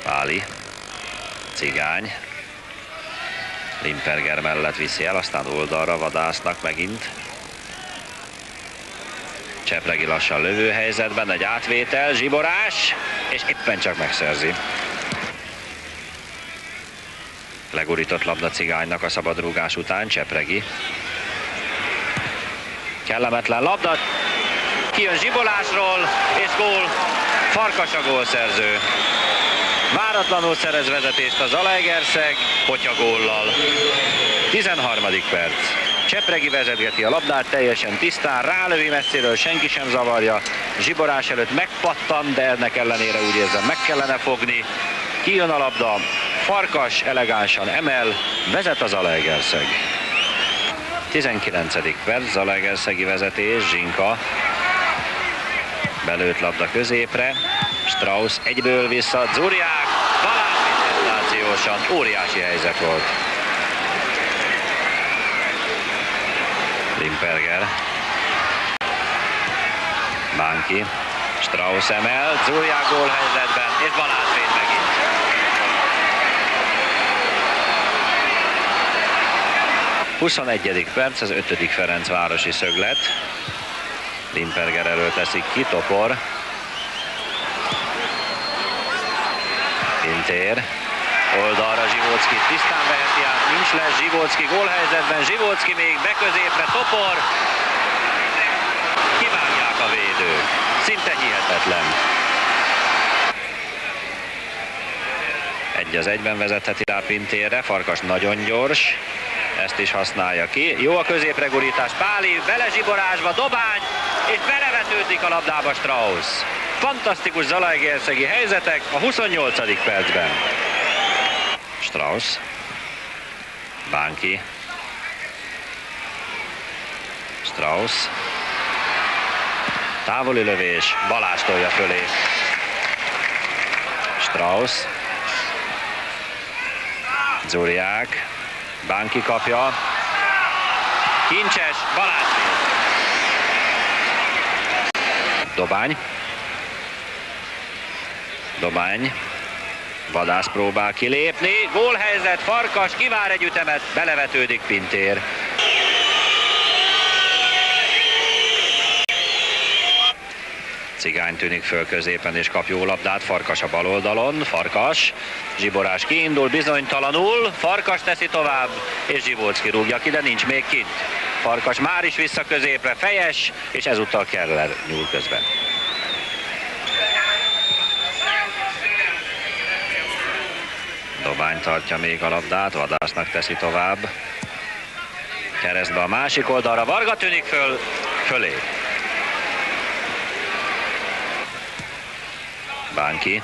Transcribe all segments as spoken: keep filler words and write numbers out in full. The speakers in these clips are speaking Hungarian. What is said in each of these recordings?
Páli, Cigány, Limperger mellett viszi el, aztán oldalra vadásznak megint. Csepregi lassan lövő helyzetben, egy átvétel, zsiborás, és éppen csak megszerzi. Legurított labda Cigánynak a szabadrúgás után, Csepregi. Kellemetlen labda, kijön zsibolásról, és gól, Farkas a gólszerző. Váratlanul szerez vezetést a Zalaegerszeg, potyagóllal. tizenharmadik perc. Csepregi vezetgeti a labdát teljesen tisztán, rálövi messziről, senki sem zavarja. Zsiborás előtt megpattan, de ennek ellenére úgy érzem meg kellene fogni. Kijön a labda, Farkas elegánsan emel, vezet a Zalaegerszeg. tizenkilencedik perc, Zalaegerszegi vezetés, Zsinka. Belőtt labda középre, Strauss egyből vissza, Dzuriák, Balázs szenzációsan, óriási helyzet volt. Limperger, Bánki, Strauss emel, Dzuriák gólhelyzetben, és Balázs véd megint. huszonegyedik perc, az ötödik Ferencvárosi szöglet. Limperger elől teszik ki, Topor. Pintér. Oldalra Zsivóczki tisztán veheti át, nincs lesz Zsivóczki gólhelyzetben, Zsivóczki még beközépre, Topor. Kivágják a védők. Szinte hihetetlen. Egy az egyben vezetheti rá Pintérre, Farkas nagyon gyors. Ezt is használja ki. Jó a középre gurítás, Páli belezsiborásba, dobány, és belevetődik a labdába Strauss. Fantasztikus zalaegerszegi helyzetek a huszonnyolcadik percben. Strauss, Bánki, Strauss, távoli lövés, Balázs tolja fölé. Strauss, Dzuriák, Bánki kapja, kincses, Balázs. Dobány. Dobány. Vadász próbál kilépni, gólhelyzet, Farkas, kivár egy ütemet, belevetődik Pintér. Cigány tűnik föl középen és kap jó labdát, Farkas a bal oldalon, Farkas, Zsiborás kiindul bizonytalanul, Farkas teszi tovább, és Zsivóczki rúgja ki, de nincs még kint. Farkas már is vissza középre, fejes, és ezúttal Keller nyúl közben. Dobány tartja még a labdát, Vadásznak teszi tovább. Keresztbe a másik oldalra, Varga tűnik föl, fölé. Bánki.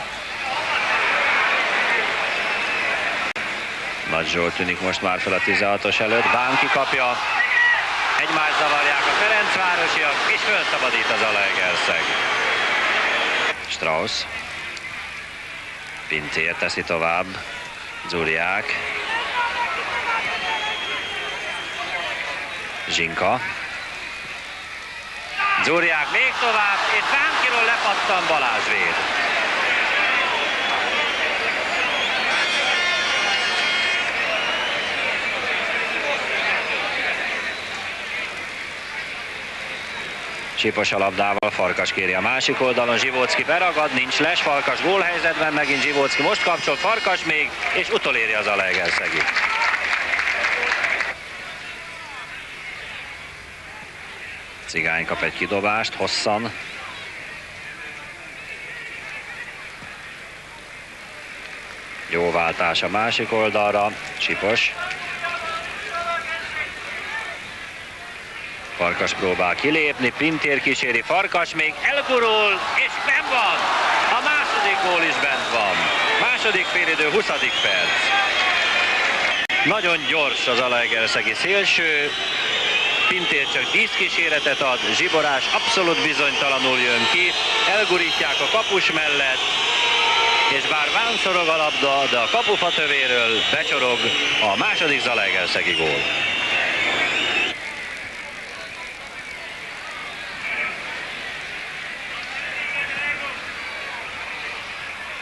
Nagy Zsolt tűnik most már fel a tizenhatos előtt, Bánki kapja. Egymást zavarják a ferencvárosiak, és fölszabadít az Zalaegerszeg. Strauss. Pintér teszi tovább, Dzuriák. Zsinka. Dzuriák még tovább, és Bánkiról lepattan, Balázs véd. Csipos a labdával, Farkas kéri a másik oldalon, Zsivóczki beragad, nincs les, Farkas gólhelyzetben, megint Zsivóczki most kapcsol, Farkas még, és utoléri az Zalaegerszegi. Cigány kap egy kidobást, hosszan. Jó váltás a másik oldalra, Csipos. Farkas próbál kilépni, Pintér kíséri, Farkas még elgurul, és benn van! A második gól is bent van. Második félidő, huszadik perc. Nagyon gyors az Zalaegerszegi szélső. Pintér csak díszkíséretet ad, Zsiborás abszolút bizonytalanul jön ki. Elgurítják a kapus mellett, és bár vánszorog a labda, de a kapufa tövéről becsorog a második Zalaegerszegi gól.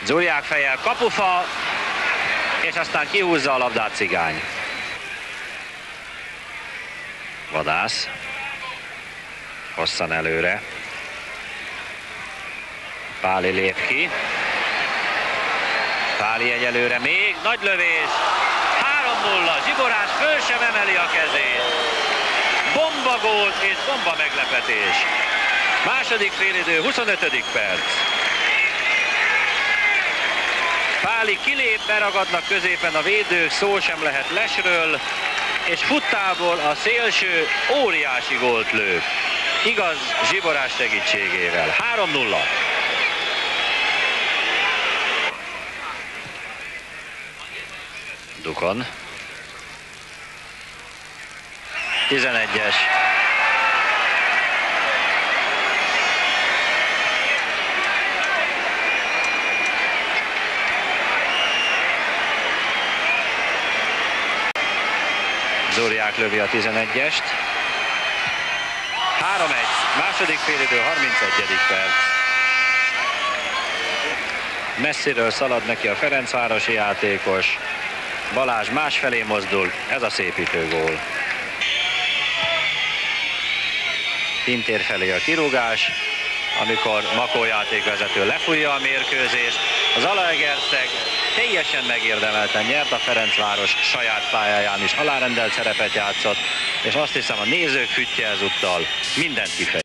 Dzurják fejjel, kapufa, és aztán kihúzza a labdát Cigány. Vadász. Hosszan előre. Páli lép ki. Páli egyelőre még, nagy lövés. három nulla, Zsiborás föl sem emeli a kezét. Bomba gól és bomba meglepetés. Második félidő, huszonötödik perc. Páli kilép, beragadnak középen a védők, szó sem lehet Lesről, és futtából a szélső óriási gólt lő. Igaz, Zsiborás segítségével. három nulla. Dukon. tizenegyes. Dzurják lövi a tizenegyest. három egy. Második félidő, harmincegyedik perc. Messziről szalad neki a ferencvárosi játékos. Balázs másfelé mozdul, ez a szépítő gól. Pintér felé a kirúgás, amikor Makó játékvezető lefújja a mérkőzést. Az Zalaegerszeg teljesen megérdemelten nyert, a Ferencváros saját pályáján is alárendelt szerepet játszott, és azt hiszem a nézők füttye ezúttal mindent kifejez.